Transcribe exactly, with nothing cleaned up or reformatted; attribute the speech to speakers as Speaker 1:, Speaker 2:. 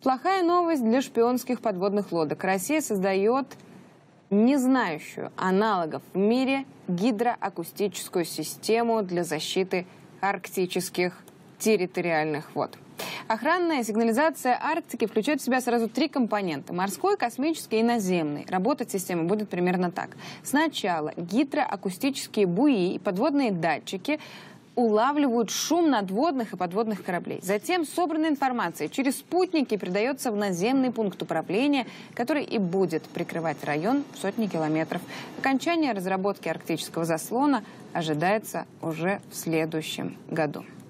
Speaker 1: Плохая новость для шпионских подводных лодок. Россия создает не знающую аналогов в мире гидроакустическую систему для защиты арктических территориальных вод. Охранная сигнализация Арктики включает в себя сразу три компонента – морской, космический и наземный. Работать система будет примерно так. Сначала гидроакустические буи и подводные датчики улавливают шум надводных и подводных кораблей. Затем собранная информация через спутники передается в наземный пункт управления, который и будет прикрывать район в сотни километров. Окончание разработки арктического заслона ожидается уже в следующем году.